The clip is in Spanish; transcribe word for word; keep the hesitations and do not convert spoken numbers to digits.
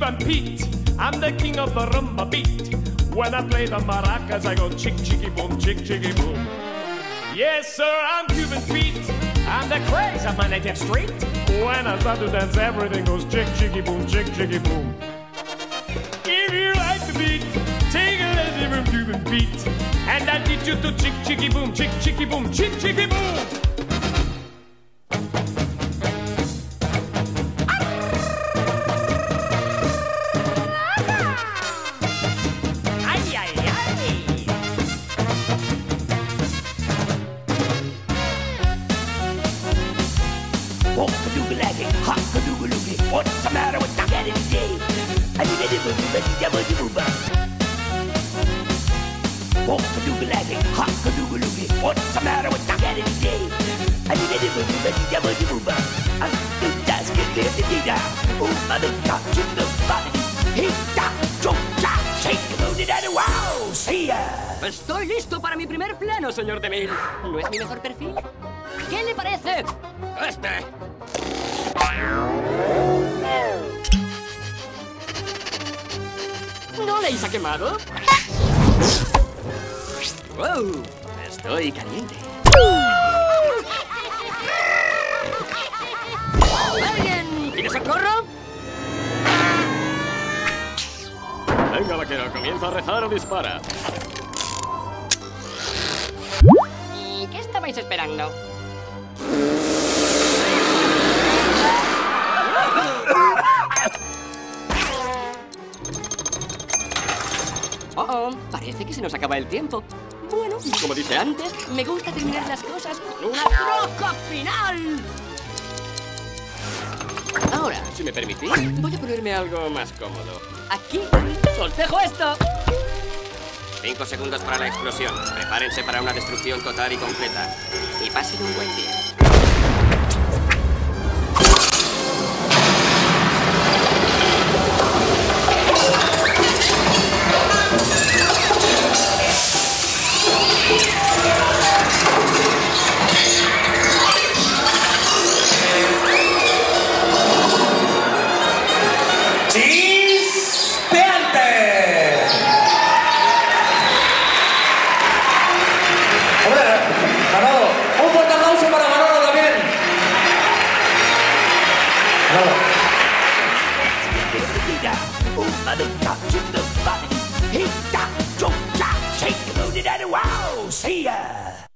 Cuban Pete. I'm the king of the rumba beat. When I play the maracas, I go chick, chicky, boom, chick, chicky, boom. Yes, sir, I'm Cuban Pete. I'm the craze of my native street. When I start to dance, everything goes chick, chicky, boom, chick, chicky, boom. If you like the beat, take a lesson from Cuban Pete. And I'll teach you to chick, chicky, boom, chick, chicky, boom, chick, chicky, boom. What's the matter with that today? I need a little bit of double dooba. What's the matter with that today? I need a little bit of double dooba. I'm just getting the data. Oh, mother, got to the body. He got to shake the moon and wow, see ya. Estoy listo para mi primer plano, señor DeMille. ¿No es mi mejor perfil? ¿Qué le parece? Este. ¿No le ha quemado? ¡Wow! Estoy caliente. ¿Alguien pide socorro? Venga, vaquero, comienza a rezar o dispara. ¿Y qué estabais esperando? Oh, oh, parece que se nos acaba el tiempo. Bueno, como dije antes, me gusta terminar las cosas con una troca final. Ahora, si me permitís, voy a ponerme algo más cómodo. Aquí, os dejo esto. Cinco segundos para la explosión. Prepárense para una destrucción total y completa. Y pasen un buen día. He got to shake the moon and wow, see ya.